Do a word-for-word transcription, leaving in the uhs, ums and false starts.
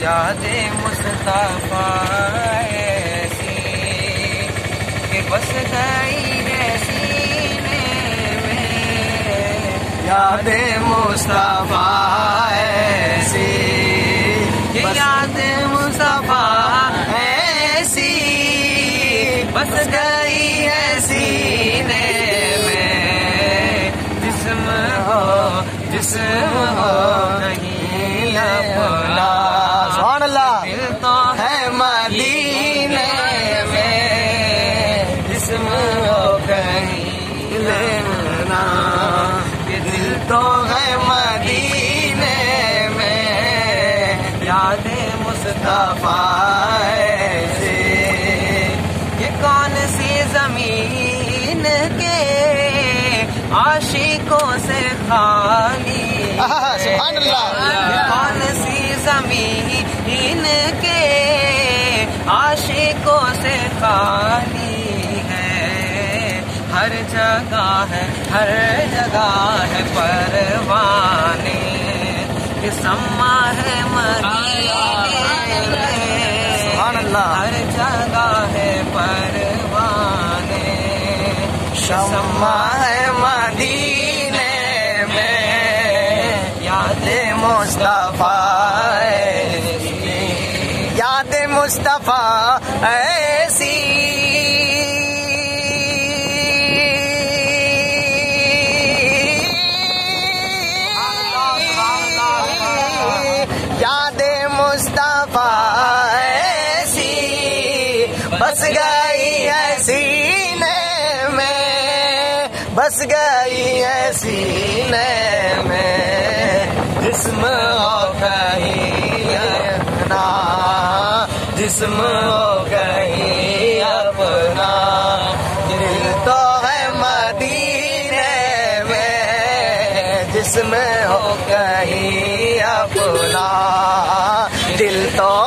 یاد مصطفیٰ ایسی کہ بس گئی ہے سینے میں، یاد مصطفیٰ ایسی کہ یاد مصطفیٰ ایسی بس گئی ہے سینے میں، جسم ہو جسم ہو نہیں اپنا، سبحان اللہ، دل تو ہے مدینے میں، جسم ہو کہیں لینا، یہ دل تو ہے مدینے میں، یاد مصطفیٰ ایسی، یہ کون سی زمین کے عاشقوں سے خالی، سبحان اللہ، کون سی زمین کے عاشقوں سے خالی ہے، ہر جگہ ہے ہر جگہ ہے پروانے، کہ سما ہے مدینے میں، سبحان اللہ، ہر جگہ ہے پروانے، شمع ہے مدینے میں، یاد مصطفیٰ ایسی، یاد مصطفیٰ ایسی، یاد مصطفیٰ ایسی بس گئی ہے سینے میں، بس گئی ہے سینے میں، جسم ہو کہیں اپنا، جسم ہو کہیں اپنا، دل تو ہے مدینے میں، جسم ہو کہیں اپنا، دل تو